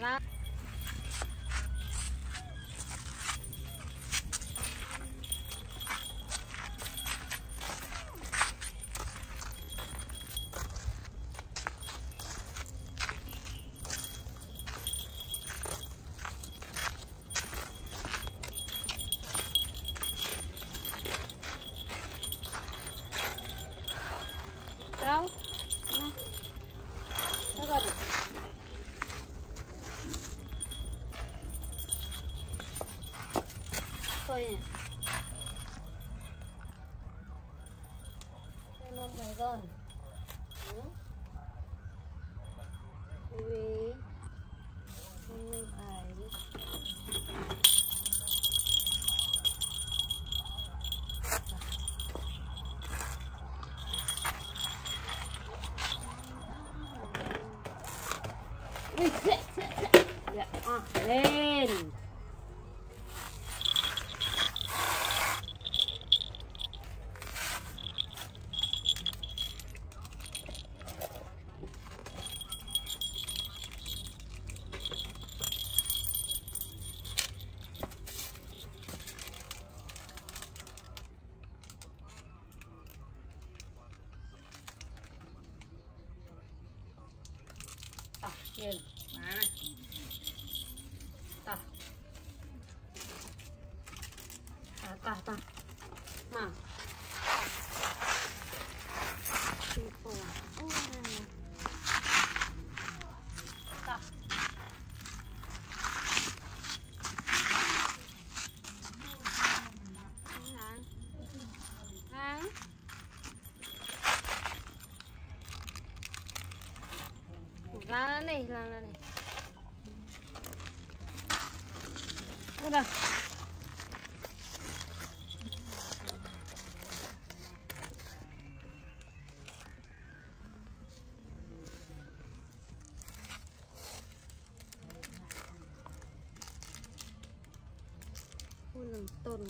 ra. Đâu? Nó gần. Thôi nè. Nó phải rồi. Vì không phải. Dạ, lên. Nhìn, má này. Ta. Mà. Ta. Ra này. Udah. Nonton.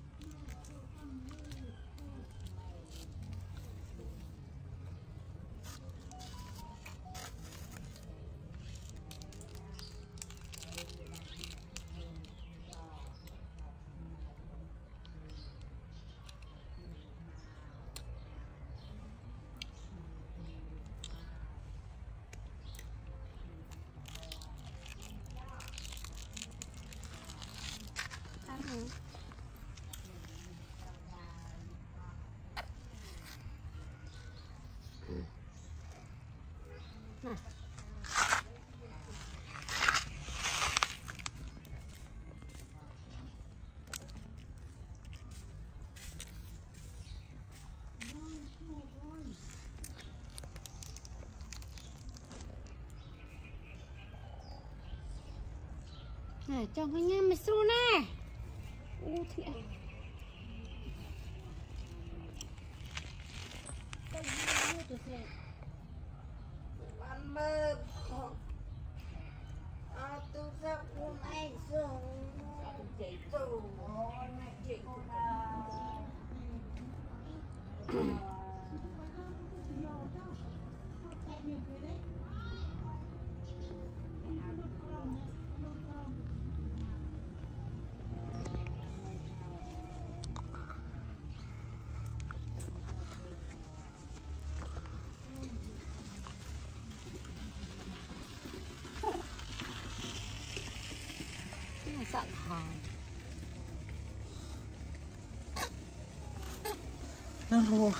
Này, cho cái nhá mày xu nè. U thiệt. Ăn mơ. Tôi ra hôm nay rồi. Chị tù. Chị sẵn hàng. Nó luôn.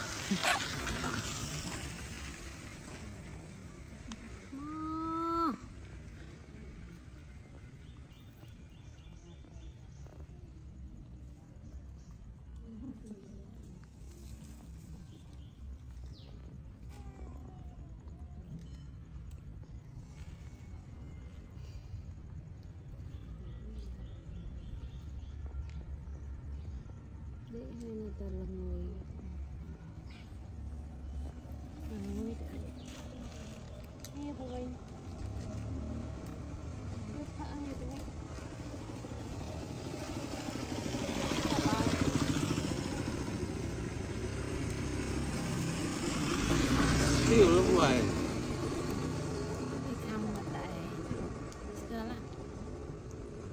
Để người ta là người nghe của anh rất thả như thế. Điều lúc này. Đi thăm mặt đại.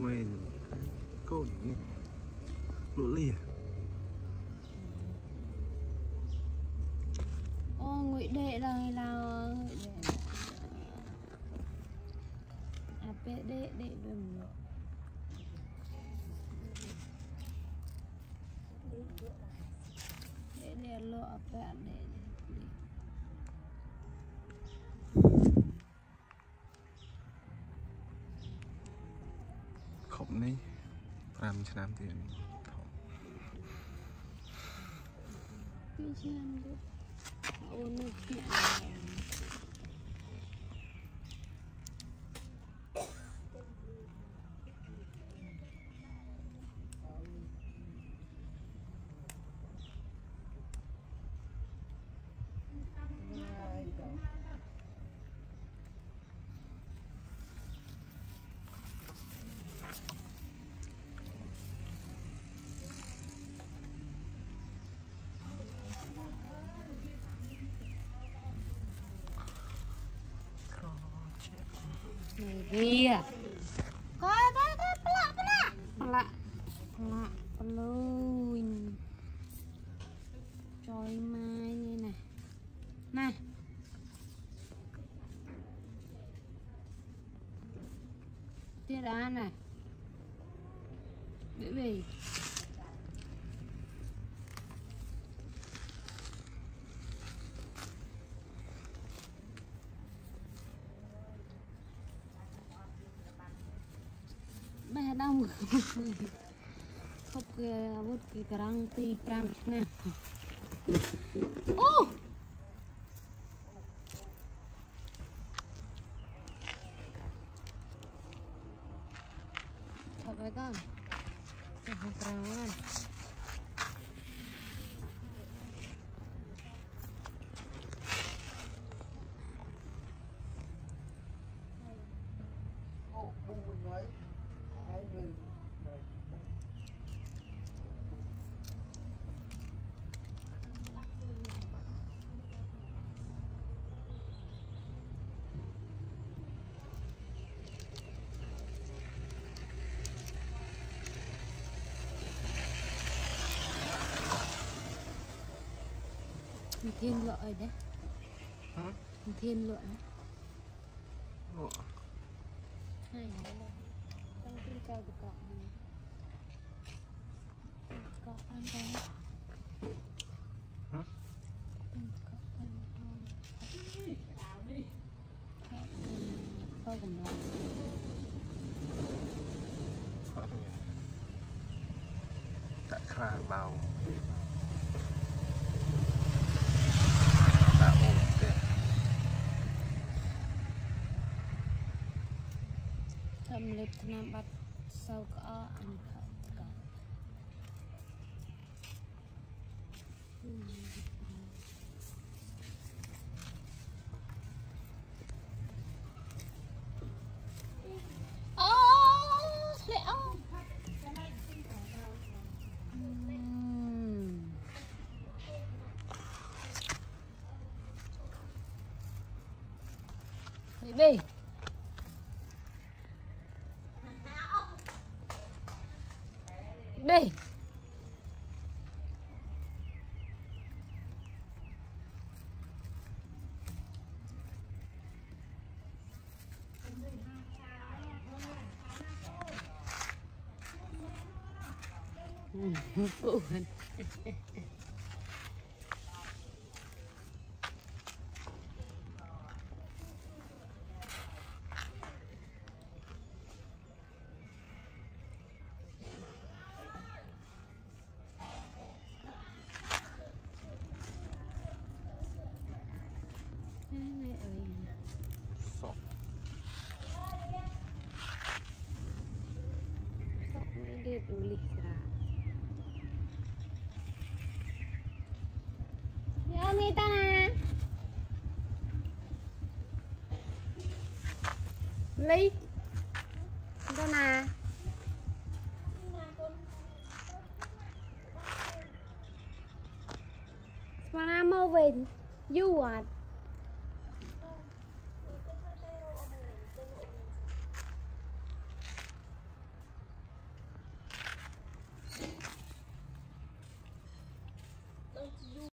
quên cô lũ lìa ngụy đệ là đệ đừng để lọ bạn để khổng ní 5 ឆ្នាំទៀតពីឆ្នាំទៀតអូននៅភ្នាក់kia coi pelak peluin trời mai như này này tiết đá này Bebe mẹ đông không kìa vút kìa răng tì pram nè ô thật vậy con không pram con thiên lợi đấy thiên lợi hai trong trên cao của cọ này cọ ăn đó không đó đã khá bao lip nam bắt sau có ăn khẩu Bebe đây buồn dia tulis ya ni ta lấy đó nè mà mơ về du à